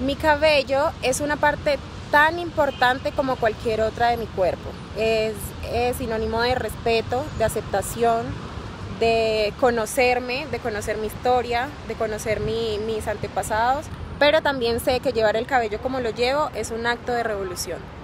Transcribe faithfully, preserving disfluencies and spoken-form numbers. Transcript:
Mi cabello es una parte tan importante como cualquier otra de mi cuerpo. Es, es sinónimo de respeto, de aceptación, de conocerme, de conocer mi historia, de conocer mi, mis antepasados, pero también sé que llevar el cabello como lo llevo es un acto de revolución.